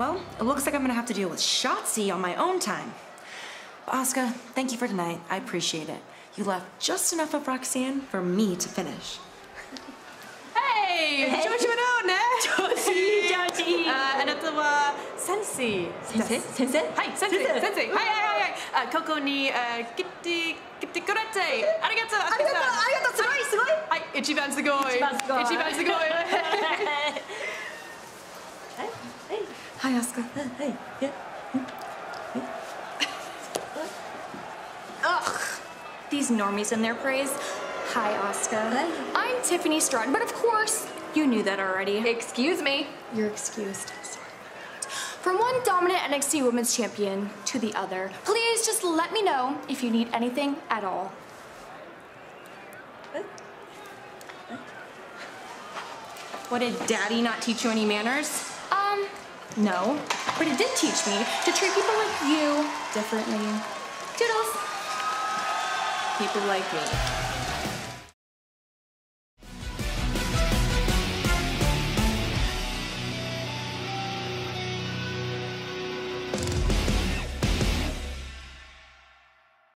Well, it looks like I'm gonna have to deal with Shotzi on my own time. But Asuka, thank you for tonight. I appreciate it. You left just enough of Roxanne for me to finish. Hey! 調子はどうね？ 調子いい、調子いい。 あなたは先生。 先生？ はい、先生。はい。ここに来てくれてありがとう。 ありがとう。すごい。 はい、一番すごい。 Hi, Asuka. Ugh, these normies and their praise. Hi, Asuka. Hi. I'm Tiffany Stratton, but of course, you knew that already. Excuse me. You're excused. From one dominant NXT Women's Champion to the other, please just let me know if you need anything at all. What, did Daddy not teach you any manners? No. But it did teach me to treat people like you differently. Toodles! People like me.